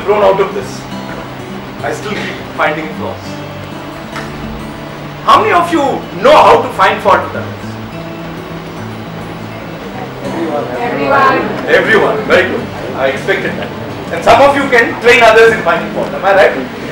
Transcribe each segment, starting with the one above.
grown out of this. I still keep finding flaws. How many of you know how to find fault with others? Everyone. Very good. I expected that. And some of you can train others in finding fault. Am I right?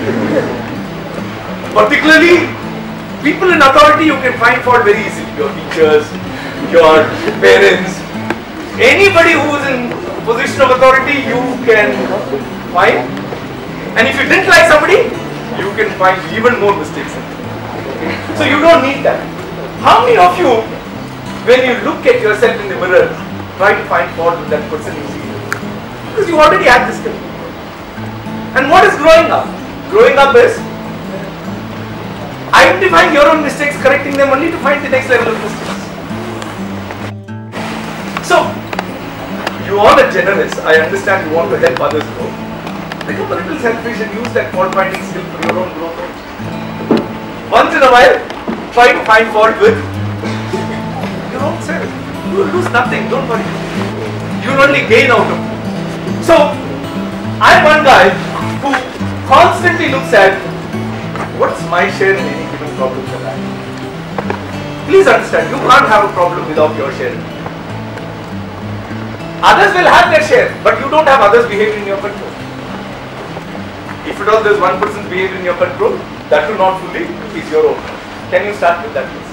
Particularly, people in authority you can find fault very easily. Your teachers, your parents, anybody who is in position of authority you can find. And if you didn't like somebody, you can find even more mistakes. So you don't need that. How many of you, when you look at yourself in the mirror, try to find fault with that person you see? Because you already have this skill. And what is growing up? Growing up is identifying your own mistakes, correcting them only to find the next level of mistakes. So, you all are generous. I understand you want to help others grow. Become a little selfish and use that fault finding skill for your own growth. Once in a while, try to find fault with your own self. You will lose nothing, don't worry. You will only gain out of it. So, I'm one guy who constantly looks at what's my share in any given problem that I have. Please understand, you can't have a problem without your share. Others will have their share, but you don't have others' behavior in your control. If at all there's one person's behavior in your control, that too not fully is your own. Can you start with that?